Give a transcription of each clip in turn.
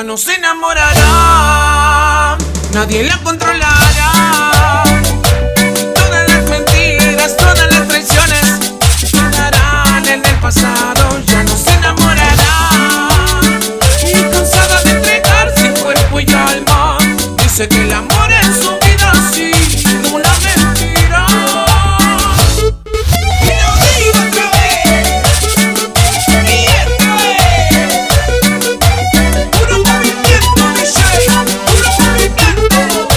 Ya no se enamorará, nadie la controlará. Todas las mentiras, todas las traiciones quedarán en el pasado. Ya no se enamorará, y cansada de entregarse cuerpo y alma, dice que el amor en su vida ha sido una mentira. Y lo digo otra vez, y esta vez, puro movimiento, DJ, puro movimiento.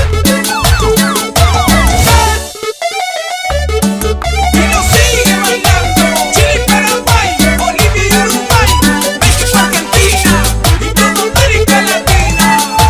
Y lo sigue bailando Chile, Paraguay, Bolivia y Uruguay, México, Argentina y toda América Latina.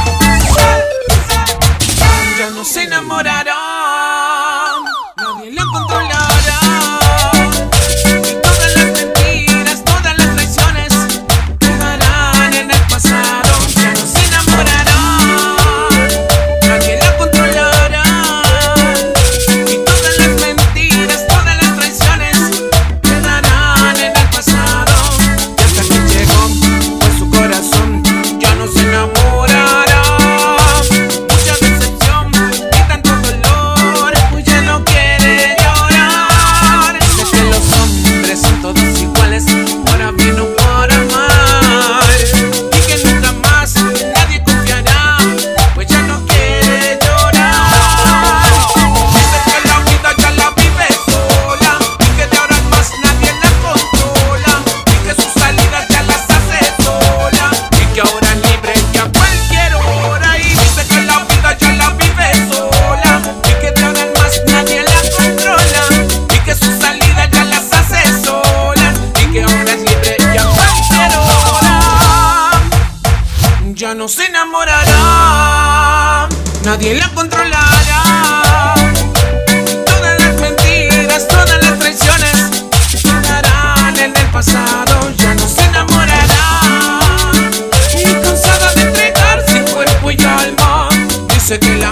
Ya no se enamorará, nadie la controlará. Y todas las mentiras, todas las traiciones quedarán en el pasado. Ya no se enamorará, nadie la controlará. Y todas las mentiras, todas las traiciones quedarán en el pasado. Y hasta que llegó por su corazón, ya no se enamorará. Mucha decepción y tanto dolor, pues ya no quiere llorar. Sé que los hombres son todos iguales, para bien o para mal, y que nunca más nadie confiará, pues ya no quiere llorar. Dice que la vida ya la vive sola, y que de ahora en más nadie la controla, y que sus salidas ya las hace sola, y que ahora es libre y a cualquier hora. Y dice que la vida ya la vive sola, y que de ahora en más nadie la controla, y que sus salidas ya las hace sola, y que ahora es libre y a cualquier hora. Ya no se enamorará, nadie la controlará. Todas las mentiras, todas las traiciones quedarán en el pasado. Ya no se enamorará, y cansada de entregarse cuerpo y alma, dice que